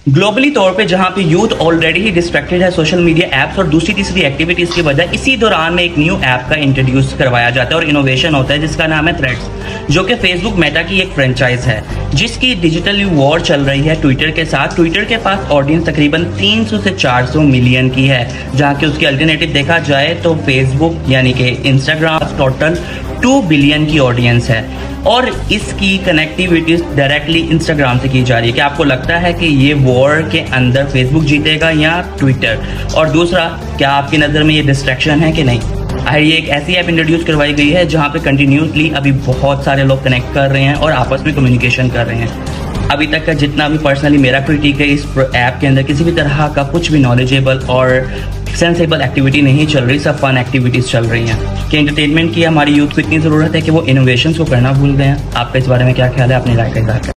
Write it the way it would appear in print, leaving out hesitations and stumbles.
Globally तौर पे जहां पे यूथ ऑलरेडी ही डिस्ट्रैक्टेड है सोशल मीडिया ऐप्स और दूसरी तीसरी एक्टिविटीज की वजह, इसी दौरान में एक न्यू ऐप का इंट्रोड्यूस करवाया जाता है और इनोवेशन होता है जिसका नाम है थ्रेड्स, जो कि फेसबुक मेटा की एक फ्रेंचाइज है जिसकी डिजिटल वॉर चल रही है ट्विटर के साथ। ट्विटर के पास ऑडियंस तकरीबन 300 से 400 मिलियन की है, जहां कि उसकी अल्टरनेटिव देखा जाए तो फेसबुक यानी कि इंस्टाग्राम टोटल 2 बिलियन की ऑडियंस है और इसकी कनेक्टिविटी डायरेक्टली इंस्टाग्राम से की जा रही है। क्या आपको लगता है कि ये वॉर के अंदर फेसबुक जीतेगा या ट्विटर? और दूसरा, क्या आपकी नज़र में ये डिस्ट्रैक्शन है कि नहीं? ये एक ऐसी ऐप इंट्रोड्यूस करवाई गई है जहां पे कंटिन्यूसली अभी बहुत सारे लोग कनेक्ट कर रहे हैं और आपस में कम्युनिकेशन कर रहे हैं। अभी तक का जितना भी पर्सनली मेरा क्रिटिक है, इस ऐप के अंदर किसी भी तरह का कुछ भी नॉलेजेबल और सेंसेबल एक्टिविटी नहीं चल रही, सब फन एक्टिविटीज़ चल रही हैं। कि एंटरटेनमेंट की हमारी यूथ को इतनी ज़रूरत है कि वो इनोवेशंस को करना भूल गए हैं। आपका इस बारे में क्या ख्याल है? अपनी राय का इज़हार करें।